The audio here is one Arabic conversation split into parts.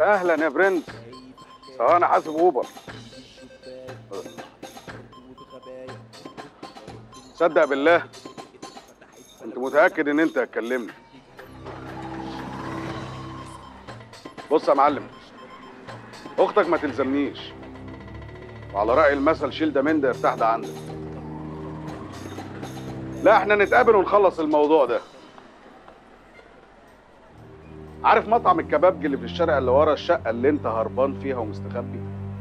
اهلا يا برنس. سواء انا حاسب اوبر. صدق بالله كنت متاكد ان انت هتكلمني. بص يا معلم، اختك ما تلزمنيش، وعلى راي المثل شيل ده من ده يرتاح ده عندك. لا احنا نتقابل ونخلص الموضوع ده. عارف مطعم الكبابجي اللي في الشارع اللي ورا الشقه اللي انت هربان فيها ومستخبي؟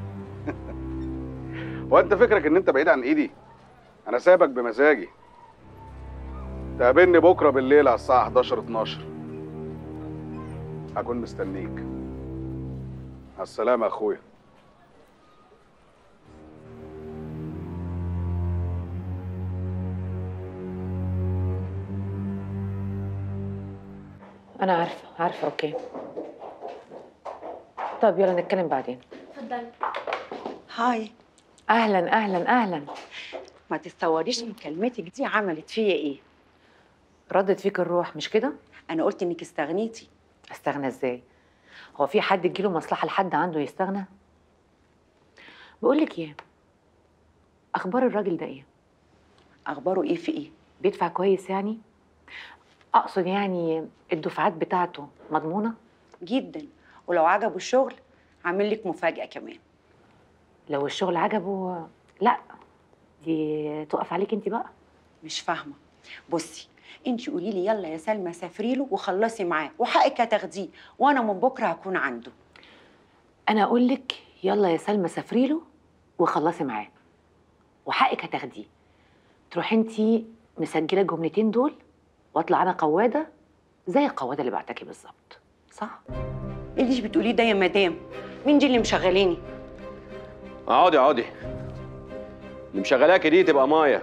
وانت فكرك ان انت بعيد عن ايدي؟ انا سايبك بمزاجي. تقابلني بكره بالليل على الساعه 11 12. هكون مستنيك. مع السلامه يا اخويا. أنا عارفة أوكي. طب يلا نتكلم بعدين. اتفضلي. هاي. أهلا أهلا أهلا. ما تتصوريش مكالمتك دي عملت فيا ايه؟ ردت فيك الروح مش كده؟ انا قلت انك استغنيتي. استغنى إزاي؟ هو في حد تجيله مصلحة لحد عنده يستغنى؟ بقولك إيه؟ أخبار الراجل ده إيه؟ اخباره ايه في ايه؟ بيدفع كويس يعني؟ أقصد يعني الدفعات بتاعته مضمونة؟ جدا، ولو عجبه الشغل عامل لك مفاجأة كمان. لو الشغل عجبه لا، دي تقف عليك انت بقى. مش فاهمة. بصي، انت قولي لي يلا يا سلمى سافري له وخلصي معاه وحقك هتاخديه، وانا من بكره هكون عنده. انا اقول لك يلا يا سلمى سافري له وخلصي معاه وحقك هتاخديه. تروحي انت مسجله الجملتين دول واطلع انا قواده زي القواده اللي بعتكي بالظبط، صح؟ ايه اللي بتقوليه ده يا مدام؟ مين دي اللي مشغلاني؟ اقعدي اقعدي. اللي مشغلاكي دي تبقى مايا.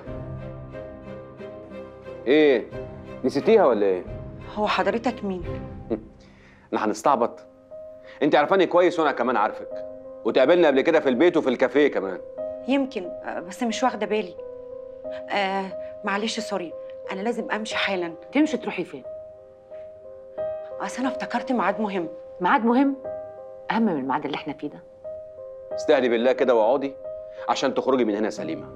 ايه نسيتيها ولا ايه؟ هو حضرتك مين؟ احنا هنستعبط؟ انت عارفاني كويس وانا كمان عارفك، وتقابلنا قبل كده في البيت وفي الكافيه كمان. يمكن بس مش واخده بالي. معلش سوري، انا لازم امشي حالا. تمشي تروحي فين؟ اصل انا افتكرت ميعاد مهم. ميعاد مهم اهم من الميعاد اللي احنا فيه ده. استهدي بالله كده واقعدي عشان تخرجي من هنا سليمه.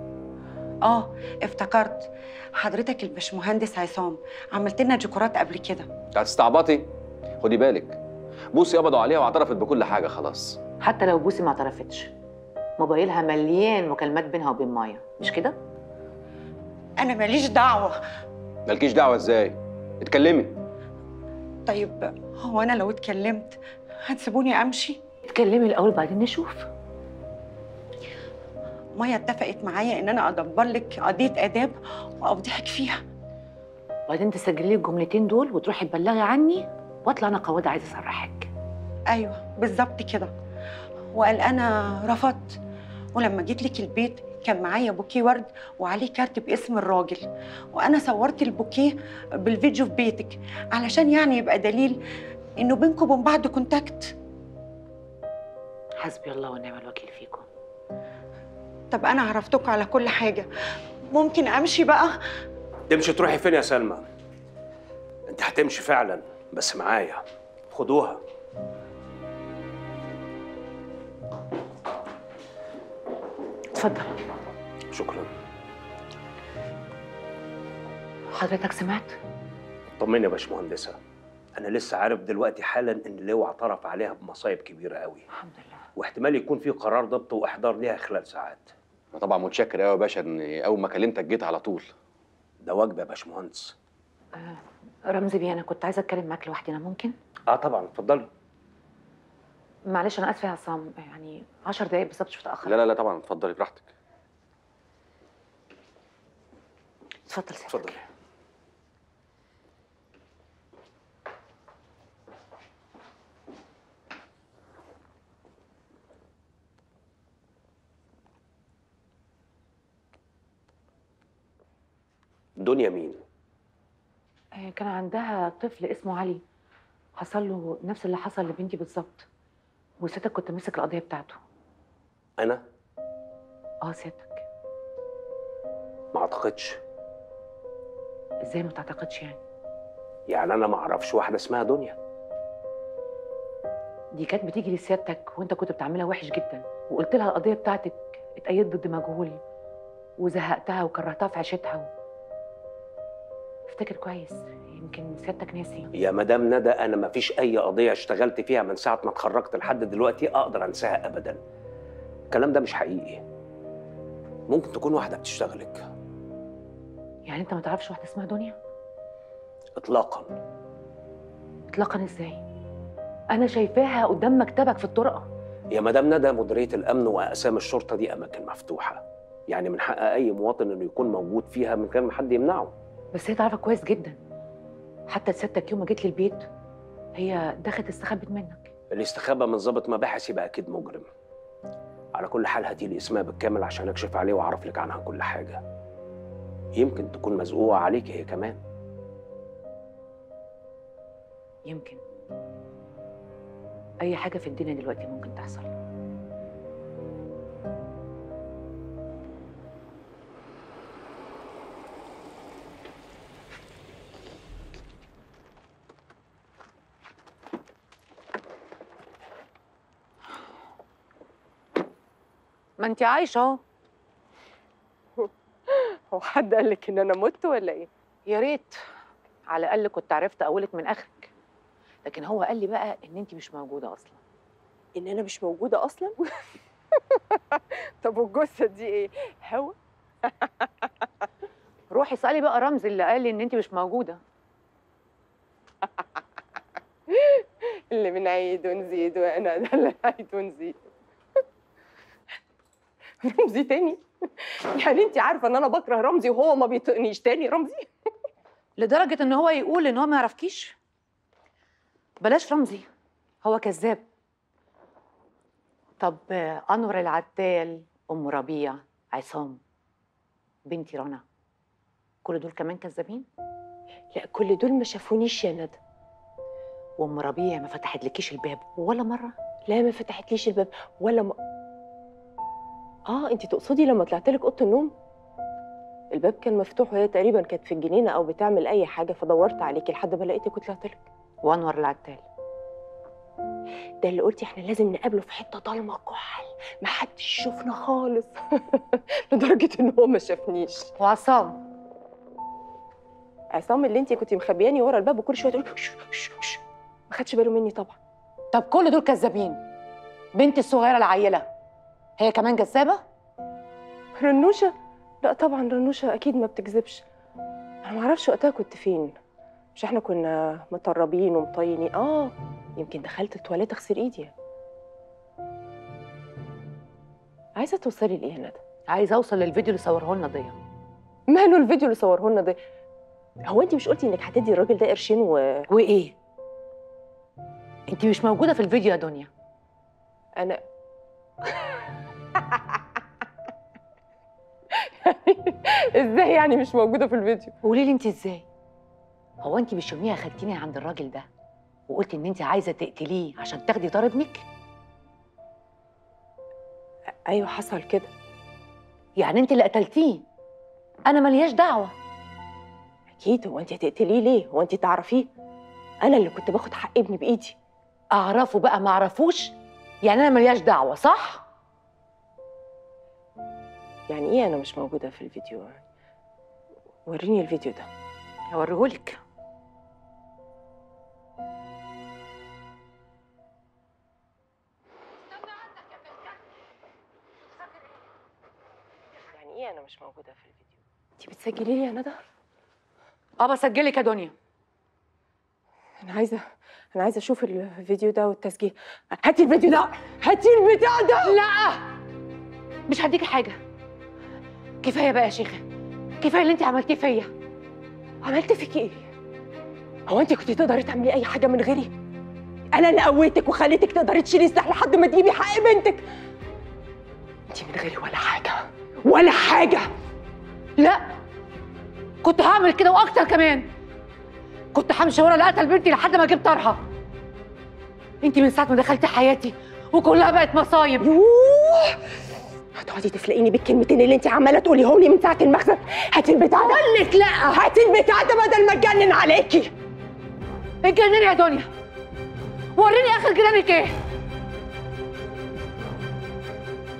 افتكرت، حضرتك الباشمهندس عصام عملت لنا ديكورات قبل كده. هتستعبطي؟ خدي بالك، بوسي قبضوا عليها واعترفت بكل حاجه خلاص. حتى لو بوسي ما اعترفتش، موبايلها مليان مكالمات بينها وبين مايا، مش كده؟ انا ماليش دعوه. مالكيش دعوه ازاي؟ اتكلمي. طيب هو انا لو اتكلمت هتسيبوني امشي؟ اتكلمي الاول بعدين نشوف. مايا اتفقت معايا ان انا ادبر لك قضيه اداب وافضحك فيها. وبعدين تسجلي لي الجملتين دول وتروحي تبلغي عني واطلع انا قواده عايزه اسرحك. ايوه بالظبط كده. وقال انا رفضت، ولما جيت لك البيت كان معايا بوكيه ورد وعليه كارت باسم الراجل، وانا صورت البوكيه بالفيديو في بيتك علشان يعني يبقى دليل انه بينكم وبين بعض كونتاكت. حسبي الله ونعم الوكيل فيكم. طب انا عرفتكم على كل حاجه، ممكن امشي بقى؟ تمشي تروحي فين يا سلمى؟ انت هتمشي فعلا بس معايا. خدوها. اتفضل. شكرا. حضرتك سمعت؟ طمني يا باشمهندسه، انا لسه عارف دلوقتي حالا ان اللواء اعترف عليها بمصايب كبيره قوي، الحمد لله. واحتمال يكون في قرار ضبط واحضار ليها خلال ساعات. انا طبعا متشكر قوي يا باشا ان اول ما كلمتك جيت على طول. ده واجب يا باشمهندس. رمزي بيه، انا كنت عايزه اتكلم معاك لوحدي، انا ممكن؟ طبعا اتفضلي. معلش انا اسفه يا عصام، يعني 10 دقايق بالظبط مش متاخر. لا طبعا اتفضلي براحتك. اتفضل سيادتك. اتفضلي. دنيا مين؟ كان عندها طفل اسمه علي، حصل له نفس اللي حصل لبنتي بالظبط، وسيادتك كنت ماسك القضيه بتاعته. انا؟ سيادتك. ما اعتقدش. ازاي ما تعتقدش يعني؟ يعني انا ما اعرفش واحده اسمها دنيا. دي كانت بتيجي لسيادتك وانت كنت بتعملها وحش جدا، وقلت لها القضيه بتاعتك اتأيدت ضد مجهول وزهقتها وكرهتها في عيشتها. افتكر كويس، يمكن سيادتك ناسي. يا مدام ندى، انا ما فيش اي قضيه اشتغلت فيها من ساعه ما اتخرجت لحد دلوقتي اقدر انساها ابدا. الكلام ده مش حقيقي. ممكن تكون واحده بتشتغلك. يعني انت ما تعرفش واحده اسمها دنيا؟ اطلاقا. اطلاقا ازاي؟ انا شايفاها قدام مكتبك في الطرقه. يا مدام ندى، مديريه الامن واقسام الشرطه دي اماكن مفتوحه، يعني من حق اي مواطن انه يكون موجود فيها من غير ما حد يمنعه. بس هي تعرفك كويس جدا، حتى سيادتك يوم ما جيت لي البيت هي دخلت استخبت منك. اللي استخبى من ضابط مباحث يبقى اكيد مجرم. على كل حال هاتي لي اسمها بالكامل عشان اكشف عليه واعرف لك عنها كل حاجه. يمكن تكون مزقوقه عليك هي كمان. يمكن. اي حاجه في الدنيا دلوقتي ممكن تحصل. ما انت عايشه اهو. هو حد قال لك ان انا مت ولا ايه؟ يا ريت على الاقل كنت عرفت اولك من اخرك، لكن هو قال لي بقى ان انت مش موجوده اصلا. ان انا مش موجوده اصلا؟ طب والجثه دي ايه؟ هوا؟ روحي اسالي بقى رمزي اللي قال لي ان انت مش موجوده. اللي من عيد ونزيد وانا ده اللي عيد ونزيد. رمزي تاني؟ يعني انت عارفه ان انا بكره رمزي وهو ما بيطقنيش تاني رمزي؟ لدرجه ان هو يقول ان هو ما يعرفكيش؟ بلاش رمزي، هو كذاب. طب انور العتال، ام ربيع، عصام، بنتي رنا، كل دول كمان كذابين؟ لا، كل دول ما شافونيش يا ندى. وام ربيع ما فتحتلكيش الباب ولا مره؟ لا، ما فتحتليش الباب ولا انت تقصدي لما طلعت لك اوضه النوم؟ الباب كان مفتوح وهي تقريبا كانت في الجنينه او بتعمل اي حاجه، فدورت عليكي لحد ما لقيتك وطلعت لك. وانور العتال ده اللي قلتي احنا لازم نقابله في حته ضلمه كحل ما حدش يشوفنا خالص. لدرجه ان هو ما شافنيش. وعصام؟ عصام اللي انت كنتي مخبياني ورا الباب وكل شويه تقولي شش، ما خدش باله مني طبعا. طب كل دول كذابين. بنتي الصغيره العيله هي كمان كذابه؟ رنوشه؟ لا طبعا، رنوشه اكيد ما بتكذبش. انا ما اعرفش وقتها كنت فين. مش احنا كنا مطربين ومطينين؟ يمكن دخلت التواليت اغسل ايدي. عايزه توصلي لايه يا ندى؟ عايزه اوصل للفيديو اللي صوره لنا ضيا. ماله الفيديو اللي صوره لنا ده؟ هو انت مش قلتي انك هتدي الراجل ده قرشين وايه؟ انت مش موجوده في الفيديو يا دنيا. انا ازاي يعني مش موجوده في الفيديو؟ قولي لي انت ازاي؟ هو انت مش يوميها خدتيني عند الراجل ده وقلتي ان انت عايزه تقتليه عشان تاخدي طار ابنك؟ ايوه حصل كده. يعني انت اللي قتلتيه، انا ملياش دعوه. اكيد. هو انت هتقتليه ليه؟ هو انت تعرفيه؟ انا اللي كنت باخد حق ابني بايدي. اعرفه بقى ما اعرفوش، يعني انا ملياش دعوه، صح؟ يعني ايه انا مش موجوده في الفيديو؟ وريني الفيديو ده. هوريهولك. يعني ايه انا مش موجوده في الفيديو؟ انت بتسجلي لي يا ندى؟ بسجلك يا دنيا. انا عايزه اشوف الفيديو ده والتسجيل. هاتي الفيديو ده، هاتي البتاع ده. لا، مش هديكي حاجه. كفايه بقى يا شيخه، كفايه اللي انت عملتيه فيا. عملت فيكي ايه؟ هو انت كنتي تقدري تعملي اي حاجه من غيري؟ انا اللي قويتك وخليتك تقدري تشيلي سلاح لحد ما تجيبي حق بنتك. انت من غيري ولا حاجه ولا حاجه. لا، كنت هعمل كده واكتر كمان. كنت همشي ورا اللي قتل بنتي لحد ما اجيب طارها. انت من ساعه ما دخلتي حياتي وكلها بقت مصايب. يوه، هتقعدي تفلقيني بالكلمتين اللي انت عماله تقوليهم لي من ساعه المخزن. هاتي البتاع ده. اقول لك لا، هاتي البتاع ده بدل ما اتجنن عليكي. اتجنني يا دنيا. وريني اخر جنانك ايه.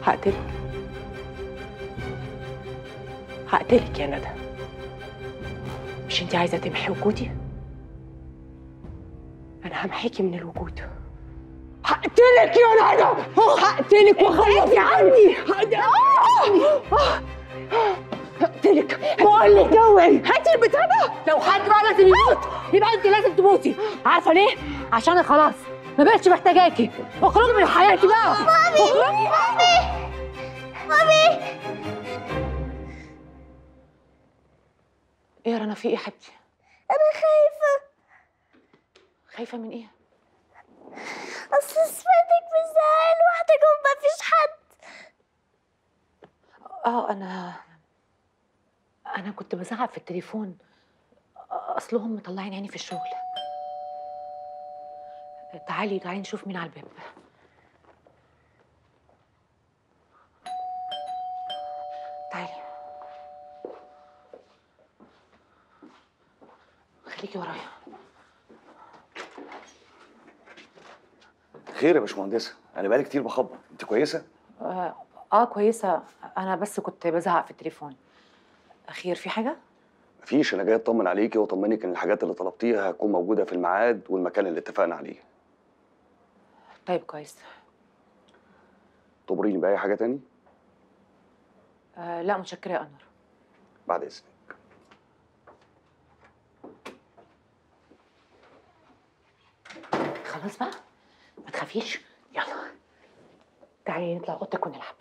هقتلك. هقتلك يا ندى. مش انت عايزه تمحي وجودي؟ انا همحيكي من الوجود. هقتلك يا ندى، هقتلك واخلص عني. هقتلك. بقول لك اوعي، هاتي البتاع ده. لو حد بقى لازم يموت يبقى انت لازم تموتي. عارفه ليه؟ عشان انا خلاص ما بقتش محتاجاكي. اخرجي من حياتي بقى. مامي مامي. ايه يا رنا، في ايه يا حبيبتي؟ أنا خايفة. خايفه من ايه؟ أصل سمعتك بالزعل لوحدك ومفيش حد. انا كنت بزعق في التليفون، اصلهم مطلعين عيني في الشغل. تعالي نشوف مين على الباب. تعالي، خليكي ورايا. خير يا باشمهندسه، انا بقالي كتير بخبط. انت كويسه؟ كويسه. انا بس كنت بزعق في التليفون. خير، في حاجه؟ مفيش، انا جاي اطمن عليكي واطمنك ان الحاجات اللي طلبتيها هتكون موجوده في الميعاد والمكان اللي اتفقنا عليه. طيب كويس. تمريني باي حاجه تاني؟ لا متشكره يا انور. بعد اذنك. خلاص بقى، ما تخافيش. يلا تعالي نطلع اوضتك ونلعب.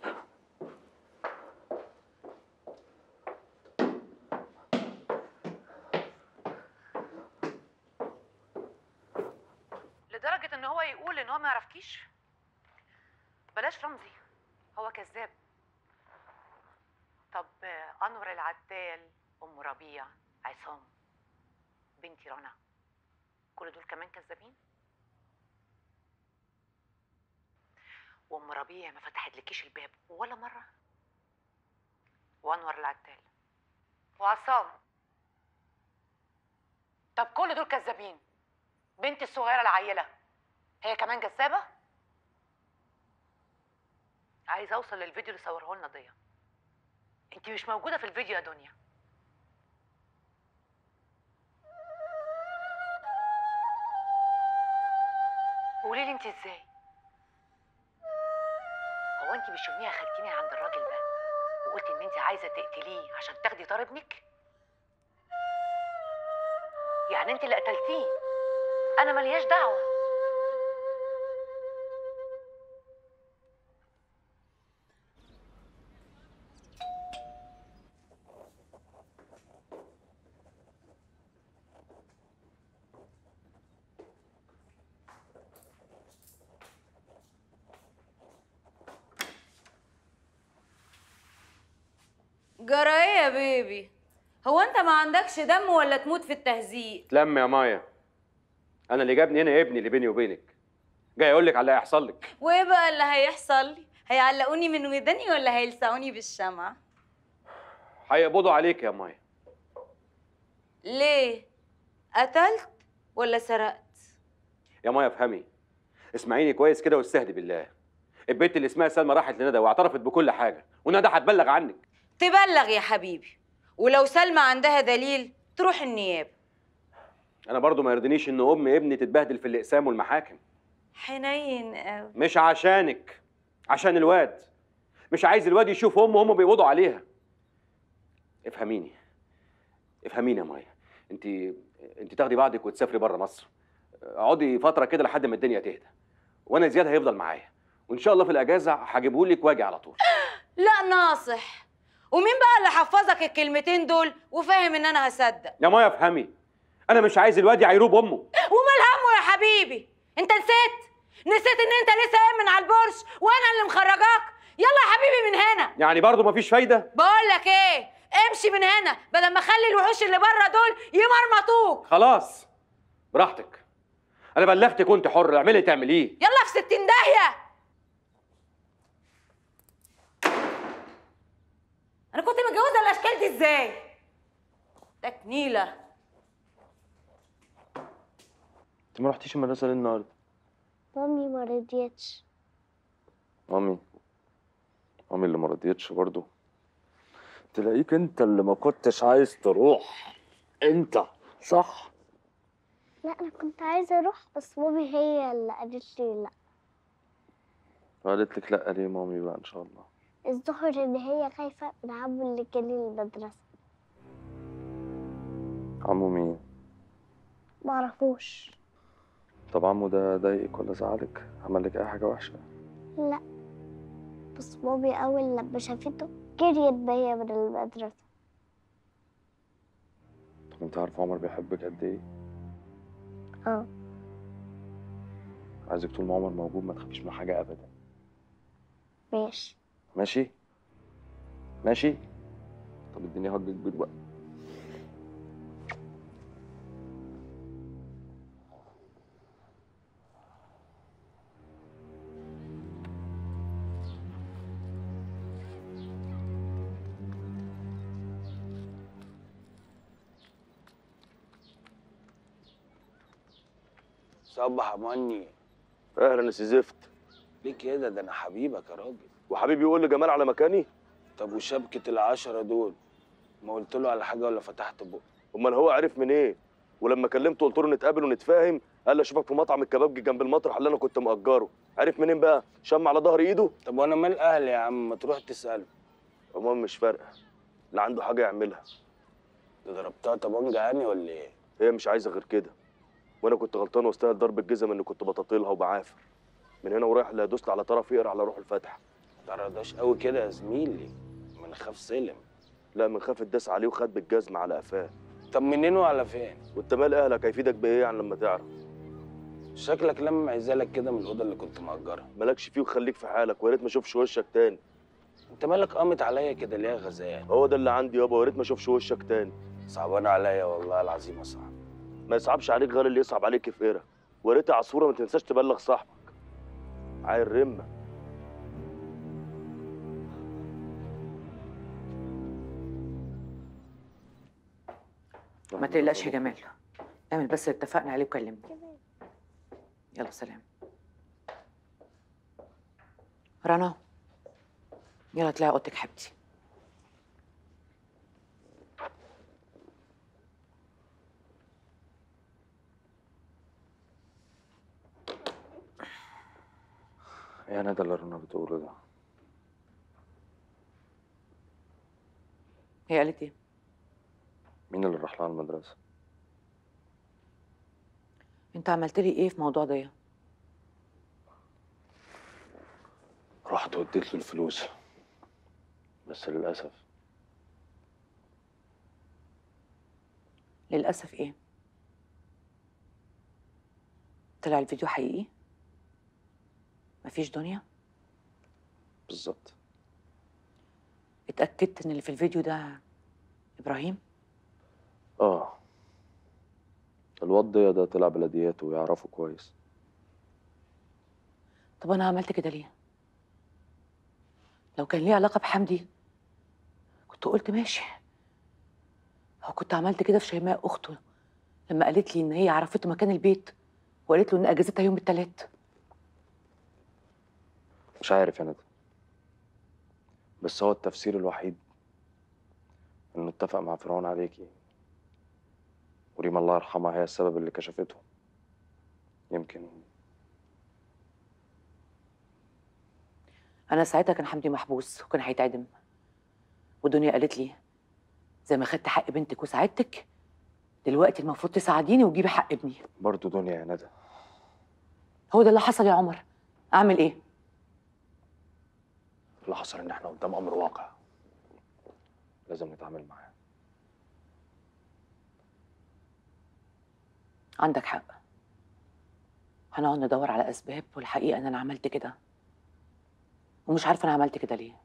لدرجة ان هو يقول ان هو ما يعرفكيش؟ بلاش رمزي، هو كذاب. طب انور العدال، ام ربيع، عصام، بنتي رنا، كل دول كمان كذابين؟ وام ربيع ما فتحتلكيش الباب ولا مره؟ وانور العدال وعصام، طب كل دول كذابين. بنتي الصغيره العيله هي كمان كذابه؟ عايزه اوصل للفيديو اللي صوره لنا ضيا. انت مش موجوده في الفيديو يا دنيا. قولي لي انت ازاي؟ هو انت مش يوميها خدتيني عند الراجل ده وقلت ان انت عايزه تقتليه عشان تاخدي طار ابنك؟ يعني انت اللي قتلتيه، انا ملياش دعوه. جرى ايه يا بيبي؟ هو انت ما عندكش دم ولا تموت في التهزيق؟ تلم يا مايا، انا اللي جابني هنا ابني اللي بيني وبينك، جاي اقول لك على اللي هيحصل لك. وايه بقى اللي هيحصل لي؟ هيعلقوني من وداني ولا هيلسعوني بالشمعة؟ هيقبضوا عليك يا مايا. ليه؟ قتلت ولا سرقت؟ يا مايا افهمي، اسمعيني كويس كده واستهدي بالله. البنت اللي اسمها سلمى راحت لندى واعترفت بكل حاجه، وندى هتبلغ عنك. تبلغ يا حبيبي، ولو سلمى عندها دليل تروح النيابه. انا برضو ما يرضينيش ان ام ابني تتبهدل في الاقسام والمحاكم. حنين قوي. مش عشانك، عشان الواد. مش عايز الواد يشوف امه وهم بيقبضوا عليها. افهميني يا مايا، انت تاخدي بعضك وتسافري بره مصر. اقعدي فتره كده لحد ما الدنيا تهدى، وانا زياد هيفضل معايا، وان شاء الله في الاجازه هجيبهولك واجي على طول. لا ناصح، ومين بقى اللي حفظك الكلمتين دول وفاهم ان انا هصدق؟ يا مايا افهمي، انا مش عايز الواد يعيروب امه. ومال همه يا حبيبي؟ انت نسيت ان انت لسه قايم من على البورش وانا اللي مخرجاك. يلا يا حبيبي من هنا. يعني برضو مفيش فايده؟ بقول لك ايه، امشي من هنا بدل ما اخلي الوحوش اللي بره دول يمرمطوك. خلاص براحتك، انا بلغتك وانت حر، اعملي تعمليه. يلا في 60 داهيه. انا كنت متجوزه الاشكال دي ازاي؟ ده كنيله. انت ما رحتيش المدرسه ليه النهارده؟ مامي ما رضيتش. مامي مامي اللي ما رضيتش برضه. تلاقيك انت اللي ما كنتش عايز تروح. انت صح؟ لا انا كنت عايزه اروح بس مامي هي اللي قالت لي لا. قالت لك لا ليه مامي بقى ان شاء الله؟ الظهر ان هي خايفه من عمو اللي جالي المدرسه. عمو مين؟ معرفوش. طب عمو ده ضايقك ولا زعلك؟ عمل لك اي حاجه وحشه؟ لا بس مامي اول لما شافته جريت بيا من المدرسه. طب انت عارف عمر بيحبك قد ايه؟ اه. عايزك طول ما عمر موجود ما تخافيش من حاجه ابدا. ماشي. ماشي؟ ماشي؟ طب اديني هج كبير بقى. صبح يا مني. اهلا يا سي زفت. ليه كده؟ ده انا حبيبك يا راجل. وحبيبي يقول لجمال على مكاني؟ طب وشبكة العشرة دول ما قلت له على حاجة ولا فتحت بقى؟ امال هو عرف من ايه؟ ولما كلمته قلت له نتقابل ونتفاهم قال لي اشوفك في مطعم الكبابجي جنب المطرح اللي انا كنت مأجره. عرف منين بقى؟ شم على ظهر ايده؟ طب وانا مال اهلي يا عم؟ ما تروح تسأله. المهم مش فارقه، اللي عنده حاجه يعملها. ده ضربتها طبنجة يعني ولا ايه؟ هي مش عايزه غير كده، وانا كنت غلطان واستاهل ضرب الجزم اللي كنت بطاطلها وبعافر. من هنا ورايح لا دوست على طرف يقرا على روح الفتح. ما تعرضهاش قوي كده يا زميلي، من خاف سلم. لا من خاف الداس عليه وخد بالجزمه على قفاه. طب منين وعلى فين؟ وانت مال اهلك هيفيدك بايه يعني لما تعرف؟ شكلك لما عايزالك كده من الاوضه اللي كنت مأجرها. مالكش فيه وخليك في حالك، ويا ريت ما اشوفش وشك تاني. انت مالك قامت عليا كده ليه يا غزال؟ هو ده اللي عندي يابا، ويا ريت ما اشوفش وشك تاني. صعبان عليا والله العظيم يا صاحبي. ما يصعبش عليك غير اللي يصعب عليك في قرك. ويا ريت يا عصفوره ما تنساش تبلغ صاحبك. عيل رمه. ما تقلقش يا جمال، اعمل بس اللي اتفقنا عليه وكلمني. يلا سلام. رنا يلا اطلعي اوضتك حبيبتي. يا ندى اللي رنا بتقوله ده. هي قالت ايه؟ مين اللي راح لها المدرسه؟ انت عملت لي ايه في موضوع ده؟ رحت وديت له الفلوس بس للاسف. للاسف ايه؟ طلع الفيديو حقيقي؟ مفيش دنيا؟ بالظبط. اتأكدت ان اللي في الفيديو ده ابراهيم؟ اه الواد ده طلع بلدياته ويعرفه كويس. طب انا عملت كده ليه؟ لو كان ليه علاقة بحمدي كنت قلت ماشي، او كنت عملت كده في شيماء اخته لما قالت لي ان هي عرفته مكان البيت وقالت له ان اجازتها يوم التلات. مش عارف يا ندى، بس هو التفسير الوحيد انه اتفق مع فرعون عليكي، وريما الله يرحمها هي السبب اللي كشفته. يمكن انا ساعتها كان حمدي محبوس وكان هيتعدم، ودنيا قالت لي زي ما خدت حق بنتك وساعدتك دلوقتي المفروض تساعديني وتجيبي حق ابني. برضه دنيا يا ندى. هو ده اللي حصل يا عمر، اعمل ايه؟ اللي حصل ان احنا قدام امر واقع لازم نتعامل معاه. عندك حق، هنقعد ندور على اسباب، والحقيقه ان انا عملت كده ومش عارفه انا عملت كده ليه.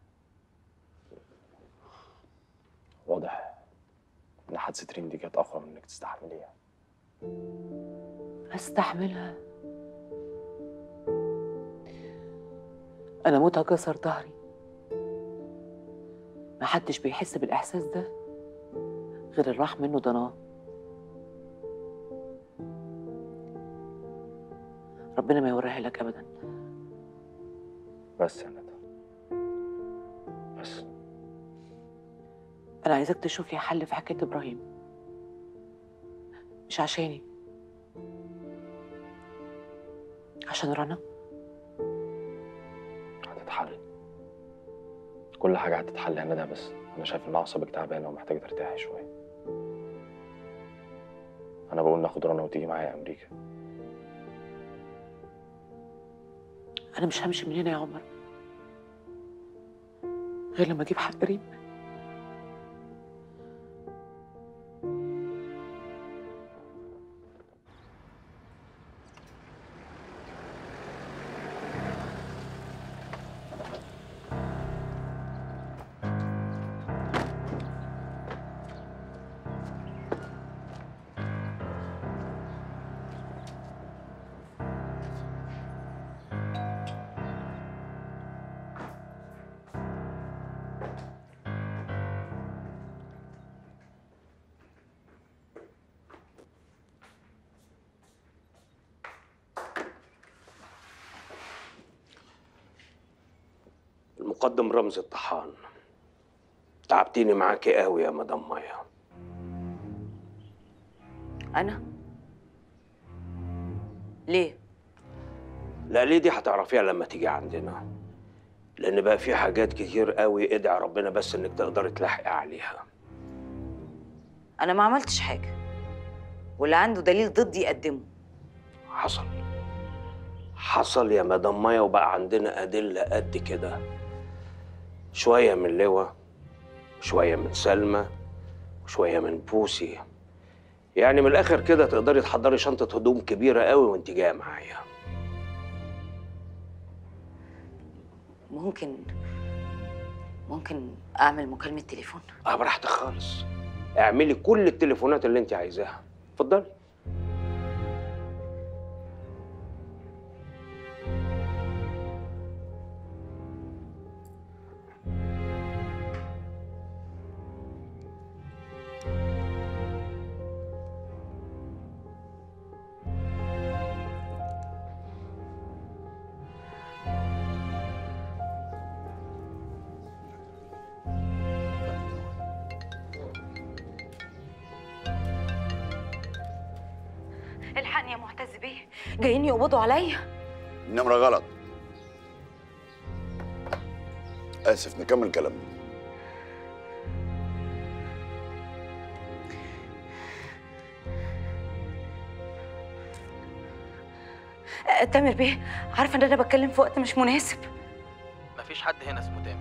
واضح ان حادثه ريم دي كانت اقوى من انك تستحمليها. استحملها؟ انا موت هكسر ظهري. محدش بيحس بالاحساس ده غير اللي راح منه ضناه. ربنا ما يوريها لك ابدا. بس يا ندى بس. انا عايزاك تشوف لي حل في حكايه ابراهيم، مش عشاني، عشان رنا. هتتحل، كل حاجه هتتحل يا ندى، بس انا شايف ان اعصابك تعبانه ومحتاجه ترتاحي شويه. انا بقول ناخد رنا وتيجي معايا امريكا. انا مش همشي من هنا يا عمر غير لما اجيب حق ريم. المقدم رمزي الطحان، تعبتيني معاكي قوي يا مدام مايا. انا ليه؟ لا ليه دي هتعرفيها لما تيجي عندنا، لان بقى في حاجات كتير قوي ادعي ربنا بس انك تقدري تلاحقي عليها. انا ما عملتش حاجه، واللي عنده دليل ضدي يقدمه. حصل يا مدام مايا، وبقى عندنا ادله قد كده، شويه من لواء وشويه من سلمى وشويه من بوسي. يعني من الاخر كده تقدري تحضري شنطه هدوم كبيره قوي وانت جايه معايا. ممكن اعمل مكالمه تليفون؟ براحتك خالص، اعملي كل التليفونات اللي انت عايزاها، اتفضلي. الحقني يا معتز بيه، جايين يقبضوا عليا. النمرة غلط. آسف، نكمل كلامنا. تامر بيه، عارفه ان انا بتكلم في وقت مش مناسب. مفيش حد هنا اسمه تامر.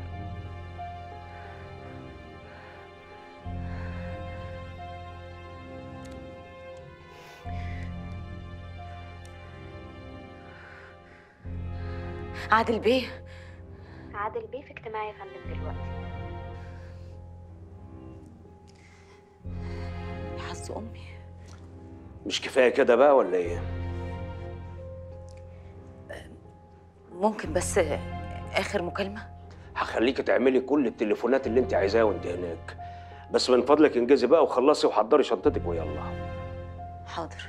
عادل بيه في اجتماع يا فندم دلوقتي. يا حظ امي. مش كفايه كده بقى ولا ايه؟ ممكن بس اخر مكالمه؟ هخليكي تعملي كل التليفونات اللي انت عايزاها وانت هناك، بس من فضلك انجزي بقى وخلصي وحضري شنطتك ويلا. حاضر.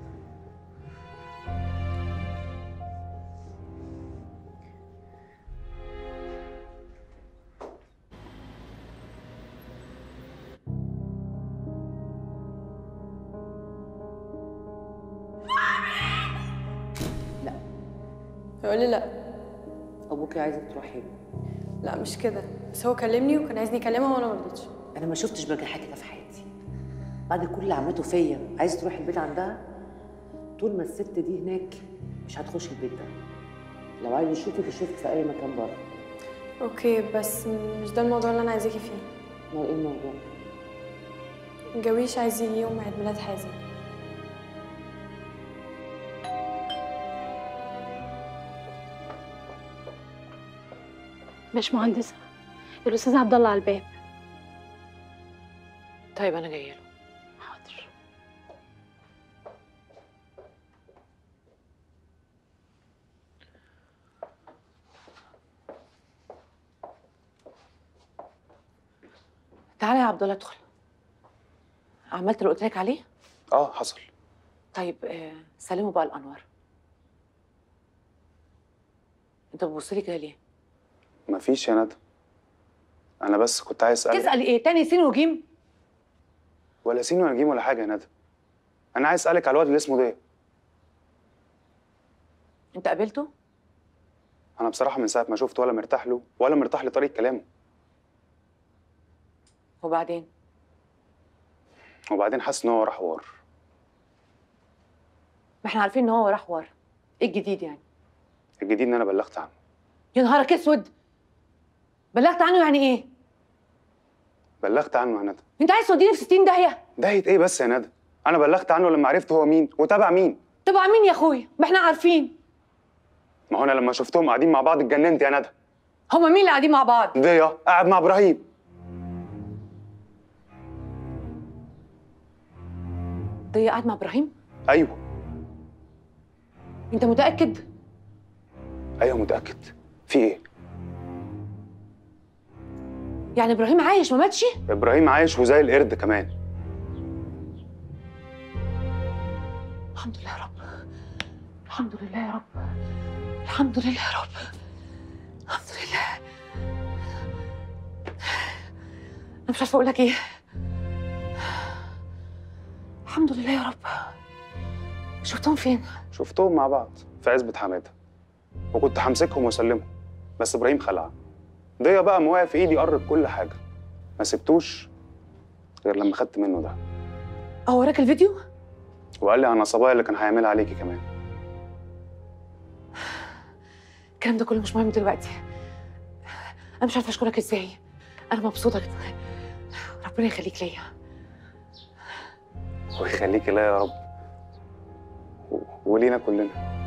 يقول لي لا. ابوكي عايزك تروحي له. لا مش كده، بس هو كلمني وكان عايزني اكلمها وانا ما رضيتش. انا ما شفتش بجاحة كده في حياتي. بعد كل اللي عملته فيا عايز تروحي البيت عندها؟ طول ما الست دي هناك مش هتخش البيت ده. لو عايز يشوفك يشوفك في اي مكان بره. اوكي، بس مش ده الموضوع اللي انا عايزاكي فيه. امال ايه الموضوع؟ الجويش عايز يجي يوم عيد ميلاد حازم. باشمهندسة، الأستاذ عبد الله على الباب. طيب أنا جاية له. حاضر. تعالى يا عبد الله ادخل. عملت اللي قلت لك عليه؟ حصل. طيب سلموا بقى الأنوار. أنت بتبص لي كده ليه؟ مفيش يا ندى. انا بس كنت عايز اسالك. تسال ايه تاني؟ سين وجيم؟ ولا سين ولا جيم ولا حاجه يا ندى. انا عايز اسالك على الواد اللي اسمه ضياء. انت قابلته؟ انا بصراحه من ساعه ما شفته ولا مرتاح له ولا مرتاح لطريقه كلامه. وبعدين حاسس ان هو وراه حوار. ما احنا عارفين ان هو وراه حوار. ايه الجديد يعني؟ الجديد ان انا بلغت عنه. يا نهارك اسود! بلغت عنه يعني ايه؟ بلغت عنه يا ندى. انت عايز توديني في 60 داهيه؟ داهيه ايه بس يا ندى؟ انا بلغت عنه لما عرفت هو مين وتابع مين. تبع مين يا اخويا؟ ما احنا عارفين. ما هو انا لما شفتهم قاعدين مع بعض اتجننت يا ندى. هما مين اللي قاعدين مع بعض؟ ضياء قاعد مع ابراهيم. ضياء قاعد مع ابراهيم؟ ايوه. انت متاكد؟ ايوه متاكد. في ايه؟ يعني ابراهيم عايش ما ماتش؟ ابراهيم عايش وزي القرد كمان. الحمد لله يا رب. الحمد لله يا رب. الحمد لله يا رب. الحمد لله. انا مش عارفه اقول لك ايه. الحمد لله يا رب. شفتهم فين؟ شفتهم مع بعض في عزبة حماده، وكنت همسكهم واسلمهم بس ابراهيم خلع. ضياء بقى موقف في ايدي يقرب كل حاجه، ما سبتوش غير لما خدت منه ده. هو وراك الفيديو؟ وقال لي عن النصبايا اللي كان هيعملها عليكي كمان. الكلام ده كله مش مهم دلوقتي. انا مش عارفه اشكرك ازاي. انا مبسوطه جدا. ربنا يخليك ليا. ويخليكي ليا يا رب ولينا كلنا.